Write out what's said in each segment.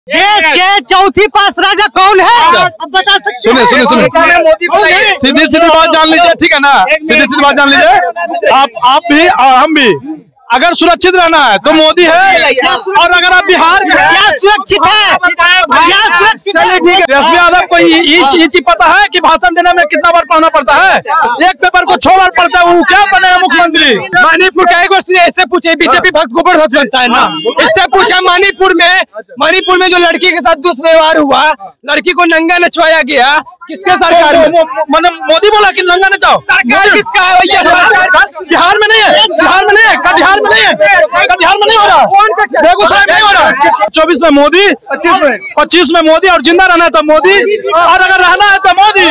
देश के चौथी पास राजा कौन है? अब बता सकते? सुने सीधी सीधी बात जान लीजिए, ठीक है ना? सीधी सीधी बात जान लीजिए, आप भी और हम भी। अगर सुरक्षित रहना है तो मोदी है, और अगर आप बिहार में क्या सुरक्षित है? क्या सुरक्षित है? तेजस्वी यादव को ये चीज पता है कि भाषण देने में कितना बार पढ़ना पड़ता है? एक पेपर को 6 बार पढ़ता है, वो क्या बनेगा मुख्यमंत्री? मणिपुर का एक ऐसे पूछे, बीजेपी भक्त गोबर भक्त बनता है ना, इससे पूछा मणिपुर में जो लड़की के साथ दुष्व्यवहार हुआ, लड़की को नंगा नचवाया गया, किसके सरकार में? मतलब मोदी बोला कि नंगा नचाओ। सरकार किसका है? बिहार में नहीं है, बिहार में नहीं है, बिहार में नहीं है, बिहार में नहीं हो रहा, बेगूसराय में नहीं हो रहा। 24 में मोदी, 25 में मोदी, और जिंदा रहना है तो मोदी, और अगर रहना है तो मोदी,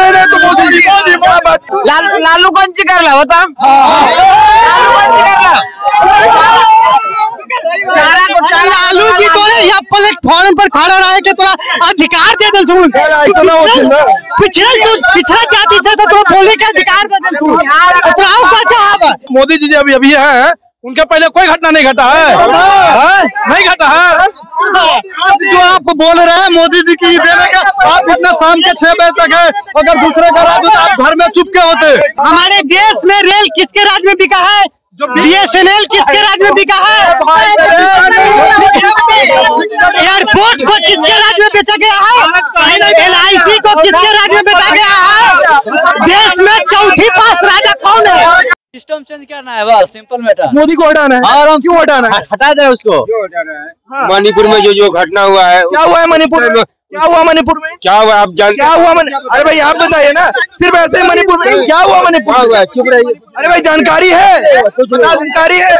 लालू कौन सी कर ला बता? लालू कौन सी कर ला? लालू जी तो यहाँ प्लेटफॉर्म पर खड़ा रहे के तोरा अधिकार दे दे तू। पिछड़ा जाति से तो तोरा बोले का अधिकार दे दे तू। मोदी जी अभी हैं, उनके पहले कोई घटना नहीं घटा है, नहीं घटा है। जो आप बोल रहे हैं मोदी जी की देने का, आप इतना शाम के 6 बजे तक है, अगर दूसरे का राज होता आप घर में चुप के होते। हमारे देश में रेल किसके राज में बिका है? BSNL किसके राज में बिका है? एयरपोर्ट को किसके राज में बेचा गया है? LIC को किसके राज में बेचा गया है? देश में चौथी पास राजा कौन है? सिस्टम चेंज करना है, बस सिंपल मैटर। मोदी को हटाना है। और क्यों हटाना है? हटा दे उसको। मणिपुर में जो घटना हुआ है, क्या हुआ है मणिपुर में? क्या हुआ मणिपुर में? क्या हुआ आप जानते? क्या हुआ? अरे भाई आप बताइए ना, सिर्फ ऐसे ही मणिपुर में क्या हुआ? मणिपुर हुआ, चुप रहिए। अरे भाई जानकारी है, कुछ जानकारी है।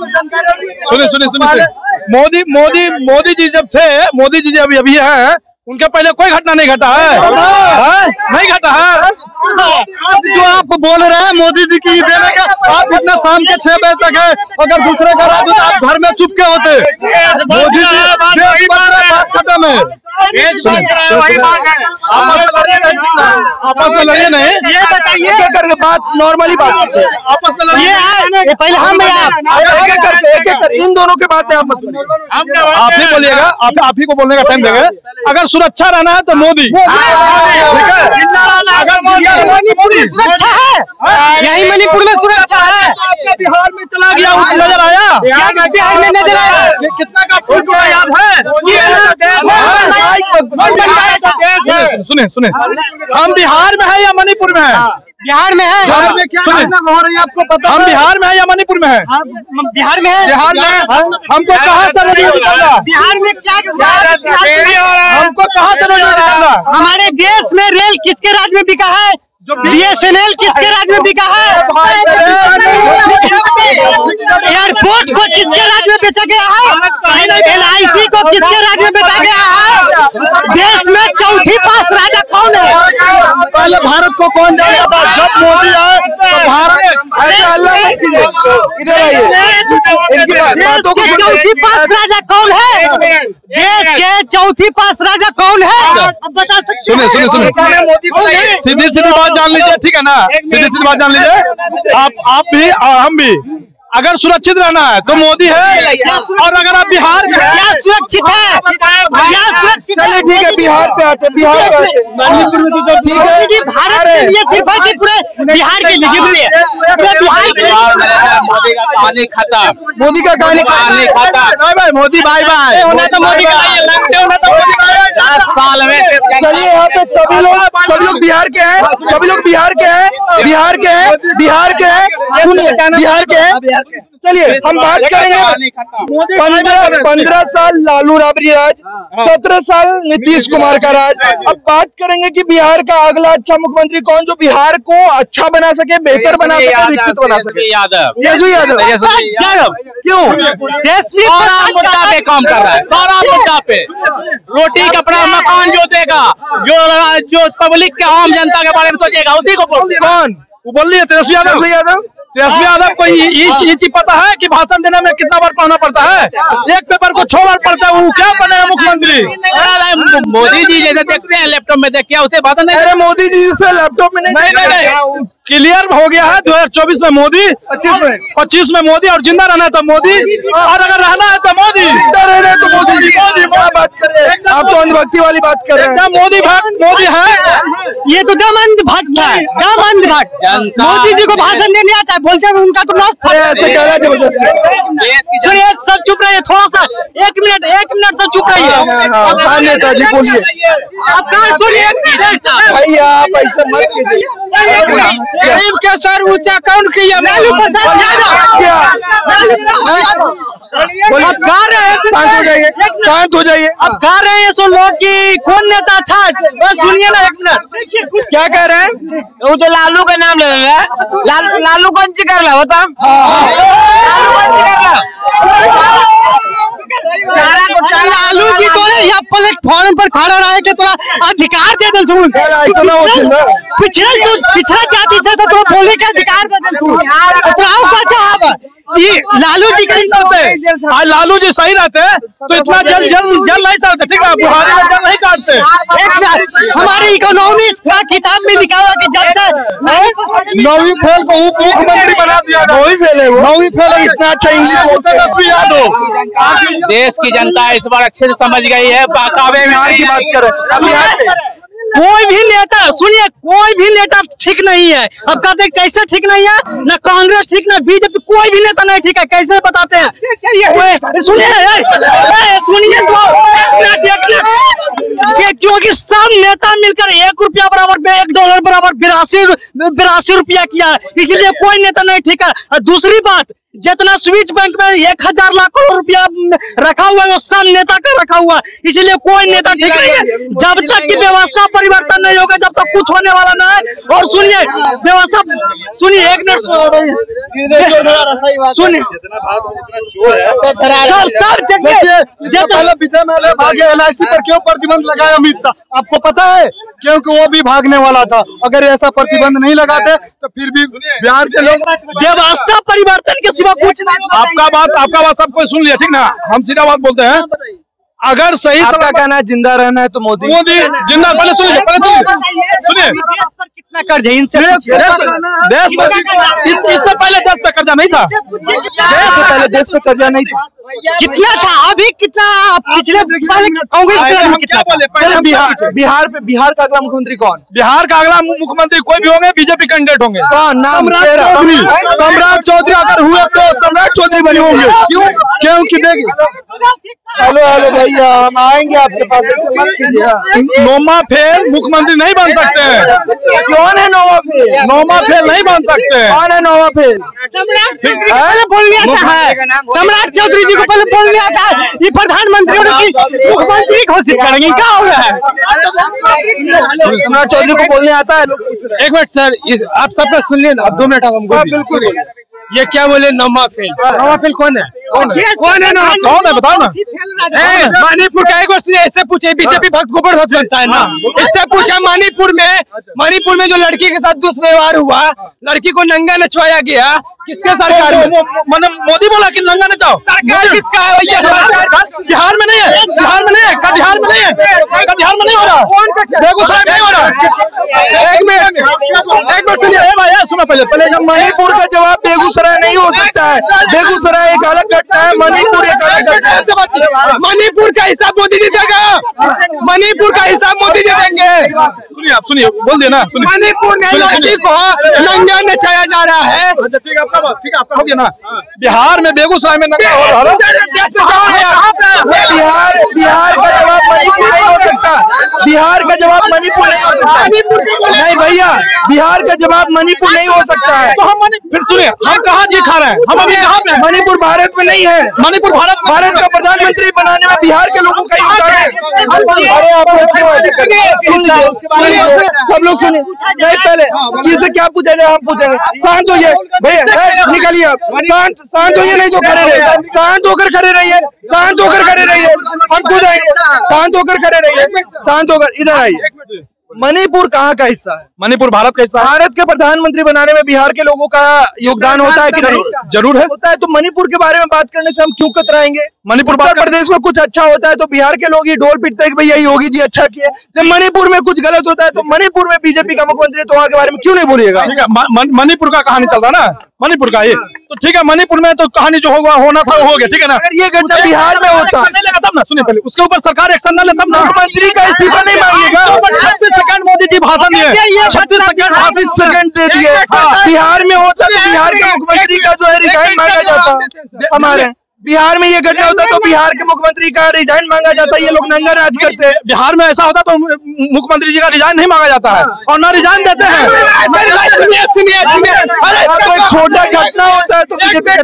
सुने मोदी जी जब थे, मोदी जी अभी हैं, उनके पहले कोई घटना नहीं घटा है, नहीं घटा है। जो आप बोल रहे हैं मोदी जी की देने का, आप इतना शाम के 6 बजे तक है, अगर दूसरे का राज होता आप घर में चुप के होते। मोदी जी बात खत्म है। आपस में लड़िए नहीं, ये बताइए एक करके बात, नॉर्मली बात आपस में लड़िए। ये पहले हम एक एक कर इन दोनों के बात में आप मत बोलिए। आप ही बोलिएगा, आप ही को बोलने का टाइम देंगे। अगर सुरक्षा रहना है तो मोदी, ठीक है? अगर मणिपुर में सुरक्षा है, यही मणिपुर में सुरक्षा है। बिहार में चला गया, नजर आया? बिहार में नजर आया? कितना का फुट याद है? सुने हम बिहार में है या मणिपुर में है? बिहार में है। बिहार में क्या घटना हो रही है आपको पता? हम बिहार में है या मणिपुर में है? बिहार में है। बिहार में हमको कहाँ से रोजगार निकालना? बिहार में क्या हमको कहाँ से रोजगार निकालना? हमारे देश में रेल किसके राज में बिका है? BSNL किसके राज में बिका है? एयरपोर्ट को किसके राज में बेचा गया है? LIC को किसके राज में बेचा गया है? देश में चौथी पास राजा कौन है? पहले भारत को कौन जानेगा? जब मोदी आए तो भारत। अरे अल्लाह मत कीजिए, इधर आइए। इनकी बातों को चौथी पास राजा कौन है? देश के चौथी पास राजा कौन है? अब बता सकते? सुने सीधी सीधी बात जान लीजिए, ठीक है ना? सीधी सीधी बात जान लीजिए, आप भी और हम भी। अगर सुरक्षित रहना है तो मोदी है, और अगर आप बिहार में क्या सुरक्षित है? क्या सुरक्षित? चलिए ठीक है, बिहार पे आते, बिहार पे आते। ठीक है जी, भारत के लिए सिर्फ है कि पूरे बिहार के लिए मोदी का कहानी खत्म। मोदी का कहानी bye bye Modi, bye bye होना तो मोदी का 10 साल में। चलिए यहाँ पे सभी लोग बिहार के हैं, सभी लोग बिहार के हैं, बिहार के हैं, बिहार के हैं, सुनिए बिहार के हैं। चलिए हम बात करेंगे 15 साल लालू राबड़ी राज, 17 साल नीतीश कुमार का राज। अब बात करेंगे कि बिहार का अगला अच्छा मुख्यमंत्री कौन, जो बिहार को अच्छा बना सके, बेहतर बना सके, विकसित बना सके। तेजस्वी यादव। क्यों? सारा मुद्दा पे काम कर रहा है, सारा मुद्दा पे। रोटी कपड़ा मकान जो देगा, जो पब्लिक के आम जनता के बारे में सोचेगा, उसी को कौन बोल रही है? तेजस्वी यादव। तेजस्वी यादव को ये चीज पता है कि भाषण देने में कितना बार पढ़ना पड़ता है? एक पेपर को 6 बार पढ़ता है, वो क्या बनेगा मुख्यमंत्री? मोदी जी जैसे देखते हैं लैपटॉप में देख के, उसे भाषण नहीं। अरे मोदी जी से लैपटॉप में नहीं। क्लियर हो गया है 2024 में मोदी, 25 में मोदी, और जिंदा रहना है तो मोदी, और अगर रहना है तो मोदी, रहना है तो मोदी। क्या बात कर रहे हैं आप, तो अंधभक्ति वाली बात कर रहे हैं। मोदी भक्त मोदी है, ये तो दम अंधभक्त है, दम अंधभक्त। मोदी जी को भाषण देने आता है, बोलते हैं उनका तो मस्त ऐसे कह रहा है जबरदस्त। सुनिए, सब चुप रहिए, थोड़ा सा 1 मिनट सब चुप रहिए। नेताजी बोलिए आप कहाँ सुनिए, भैया, आप ऐसे मत कीजिए। गरीब के सर ऊंचा कौन किया? क्या बोलिए, गा रहे हैं, शांत हो जाइए, शांत हो जाइए। अब गा रहे हैं सो लोग की कौन नेता अच्छा है, बस सुनिए ना 1 मिनट। क्या कह रहे हैं? वो तो लालू का नाम ले रहा है। लालू कौन सी कर रहा बता, लालू कौन सी कर रहा? लालू जी तो यहाँ प्लेटफॉर्म पर खड़ा रहे के थोड़ा अधिकार दे दे तू। ऐसा ना हो, पिछड़ा जाति से तो बोले का अधिकार दे दे तू। ये लालू जी का आज लालू जी सही रहते तो इतना जल नहीं सकते, ठीक है, बुहारी में जल नहीं काटते। हमारे इकोनॉमिक्स का किताब में लिखा हुआ कि जब तक 9वीं फेल को उप मुख्यमंत्री बना दिया। 9वीं फेल है वो, 9वीं फेल है, इतना अच्छा इंग्लिश बोलते हैं, 10वीं याद हो। देश की जनता इस बार अच्छे से समझ गई है। बाकावे बिहार की बात करें, कोई भी नेता, सुनिए, कोई भी नेता ठीक नहीं है। अब कहते हैं कैसे ठीक नहीं है, ना कांग्रेस ठीक, ना बीजेपी, कोई भी नेता नहीं ठीक है। कैसे बताते हैं? सुनिए क्योंकि सब नेता मिलकर 1 रुपया बराबर, $1 बराबर 82 रुपया किया है, इसलिए कोई नेता नहीं ठीक है। और दूसरी बात, जितना स्विच बैंक में 1000 लाख करोड़ रुपया रखा हुआ है वो सब नेता का रखा हुआ है, इसीलिए कोई नेता ठीक नहीं है। जब तक की व्यवस्था परिवर्तन नहीं होगा, जब तक कुछ होने वाला ना है। और सुनिए व्यवस्था, सुनिए 1 मिनट सुनिए सर, पहले विजय माल्या भागे, LIC पर क्यों प्रतिबंध लगाया अमित शाह? आपको पता है? क्योंकि वो भी भागने वाला था। अगर ऐसा प्रतिबंध नहीं लगाते तो फिर भी बिहार के लोग व्यवस्था परिवर्तन के सिवा कुछ नहीं। आपका बात सब कोई सुन लिया, ठीक ना? हम सीधा बात बोलते हैं, अगर सही आपका कहना है जिंदा रहना है तो मोदी जिंदा। पहले सुनिए कितना कर्ज है इनसे? देश में इससे पहले देश पे कर्जा नहीं था, इससे पहले देश पे कर्जा नहीं था। कितना था? अभी कितना? पिछले कांग्रेस बिहार का अगला मुख्यमंत्री कौन? बिहार का अगला मुख्यमंत्री कोई भी होंगे, बीजेपी कैंडिडेट होंगे। कौन नाम? सम्राट चौधरी अगर हुए तो सम्राट चौधरी बने होंगे। क्यों? क्योंकि देखिए, हेलो भैया, हम आएंगे आपके पास, ऐसे मत कीजिए। नोमा फेल मुख्यमंत्री नहीं बन सकते हैं। कौन है नोमा फेल? नोमा फेल नहीं बन सकते हैं। कौन है नोमा फेल? सम्राट चौधरी जी को पहले बोलने आता है, ये प्रधानमंत्री मुख्यमंत्री घोषित करेंगे, क्या हो रहा है? सम्राट चौधरी को बोलने आता है? 1 मिनट सर, आप सबका सुन लेना, अब 2 मिनट हमको। बिल्कुल। ये क्या बोले नोमा फेल? नोमा फेल कौन है? कौन है बताओ ना। मणिपुर का एक सुनिए, इससे पूछे, बीजेपी भक्त गोबर भक्त बनता है ना, इससे पूछा मणिपुर में जो लड़की के साथ दुष्व्यवहार हुआ, लड़की को नंगा नचवाया गया, किसके सरकार में? मोदी बोला कि नंगा नचाओ। सरकार किसका है? बिहार में नहीं है, बिहार में नहीं है, बिहार में नहीं है, बिहार में नहीं हो रहा, बेगूसराय में नहीं हो रहा। 1 मिनट सुनिए भैया, सुनो पहले मणिपुर का जवाब बेगूसराय नहीं हो सकता है। बेगूसराय एक अलग घटना है, मणिपुर एक अलग घटना है। मणिपुर का हिसाब मोदी जी देगा, मणिपुर का हिसाब मोदी जी देंगे। आप सुनिए, बोल दिया ना। मणिपुर में लड़की को नंगा नचाया जा रहा है। अच्छा ठीक है, आपका हो गया ना। बिहार में बेगूसराय में नंगा हो रहा है। बिहार का जवाब मणिपुर नहीं हो सकता। बिहार का जवाब मणिपुर नहीं हो सकता। नहीं भैया, बिहार का जवाब मणिपुर नहीं हो सकता है। तो हम फिर सुनिए, हम कहाँ जी खा रहे हैं? हम अभी कहाँ पे? मणिपुर भारत में नहीं है। मणिपुर भारत का प्रधानमंत्री बनाने में बिहार के लोगों का योगदान है। अरे आप लोग क्यों ऐसे कर रहे हैं? सुन लीजिए, सब लोग सुनिए। नहीं, पहले किससे क्या पूछेंगे? हम पूछेंगे। शांत होइए भैया, निकलिए आप। शांत होइए, नहीं तो खड़े रहिए। शांत होकर खड़े रहिए, शांत होकर खड़े रहिए। हम खुद आएंगे। शांत होकर खड़े रहिए, शांत होकर इधर आइए। मणिपुर कहाँ का हिस्सा है? मणिपुर भारत का हिस्सा है। भारत के प्रधानमंत्री बनाने में बिहार के लोगों का योगदान होता है कि नहीं? जरूर है, होता है। तो मणिपुर के बारे में बात करने से हम क्यों कतराएंगे? मणिपुर उत्तर प्रदेश में कुछ अच्छा होता है तो बिहार के लोग ही ढोल पीटते हैं कि भैया योगी जी अच्छा किया। जब मणिपुर में कुछ गलत होता है तो मणिपुर में बीजेपी का मुख्यमंत्री तो वहाँ के बारे में क्यों नहीं बोलिएगा? ठीक है, मणिपुर का कहानी चल रहा है ना, मणिपुर का ये तो ठीक है, मणिपुर में तो कहानी जो होना था वो हो गया, ठीक है ना। अगर ये घटना बिहार में होता तब ना, सुनिए पहले उसके ऊपर सरकार एक्शन न ले तब ना, मुख्यमंत्री का इस्तीफा नहीं मांगेगा। 36 सेकंड मोदी जी भाषण दिए, 36 सेकंड दे दिए। बिहार में होता तो बिहार के मुख्यमंत्री का जो है रिजाइन मांगा जाता। हमारे बिहार में ये घटना होता तो बिहार के मुख्यमंत्री का रिजाइन मांगा जाता। ये लोग नंगा राज करते हैं। बिहार में ऐसा होता तो मुख्यमंत्री जी का रिजाइन नहीं मांगा जाता है और ना रिजाइन देते हैं। तो एक छोटा घटना होता है तो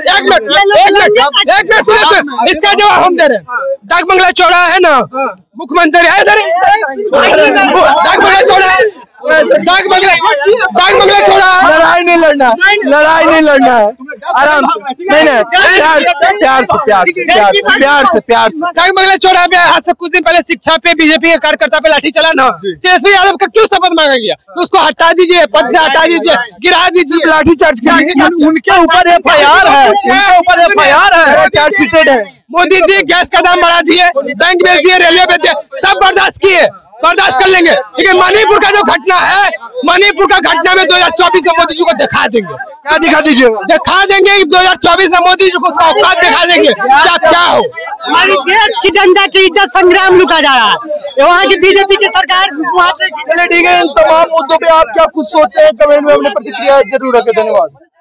इसका जवाब हम दे रहे हैं। डाक बंगला चौड़ा है ना, मुख्यमंत्री है इधर, डाक बंगला चौड़ा है, डाक बंगला चौड़ा है। लड़ाई नहीं लड़ना, लड़ाई नहीं लड़ना है, आराम से, नहीं प्यार से। डाक बंगला चौड़ा में आज से कुछ दिन पहले शिक्षा पे बीजेपी के कार्यकर्ता पे लाठी चला ना, तेजस्वी यादव का क्यों शपथ मांगा गया? तो उसको हटा दीजिए, पद से हटा दीजिए, गिरा दीजिए। लाठी चार्ज उनके ऊपर FIR है, उनके ऊपर FIR है, चार्ज शीटेड है। मोदी जी गैस का दाम बढ़ा दिए, बैंक बेच दिए, रेलवे बेच दिए, सब बर्दाश्त किए, बर्दाश्त कर लेंगे। लेकिन मणिपुर का जो घटना है, मणिपुर का घटना में 2024 में मोदी जी को दिखा देंगे। क्या दिखा दीजिएगा? दिखा देंगे 2024 में मोदी जी को उसका औकात दिखा देंगे क्या हो। हमारी देश की जनता की इज्जत संग्राम लुटा जा रहा है। वहाँ की बीजेपी की सरकार वहाँ से। चलिए ठीक है, इन तमाम मुद्दों पे आप क्या कुछ सोचते हैं कमेंट में अपनी प्रतिक्रिया जरूर रखें। धन्यवाद।